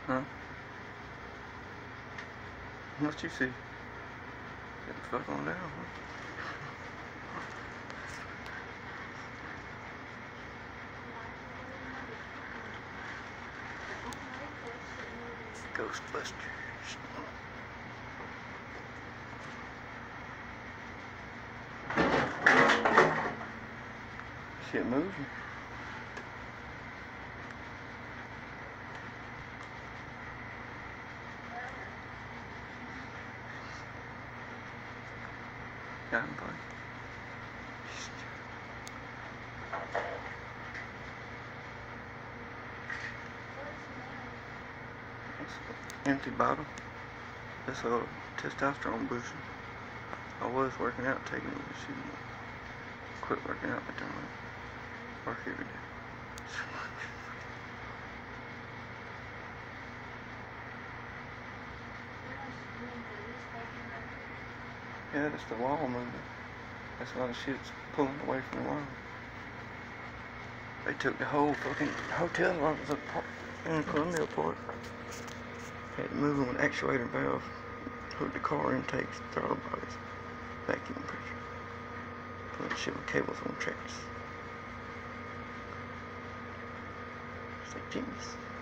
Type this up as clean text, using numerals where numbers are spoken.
Huh? What you see? Get the fuck on down, huh? Ghostbusters. Shit moving. Got him, buddy. Empty bottle. That's a testosterone booster. I was working out, taking it, but she quit working out, but don't work every day. Yeah, that's the wall moving. That's a lot of shit's pulling away from the wall. They took the whole fucking hotel rooms apart in Columbia apart. Had to move them with actuator valve, hook the car intakes, throttle bodies, vacuum pressure. Put the shit with cables on tracks. It's like genius.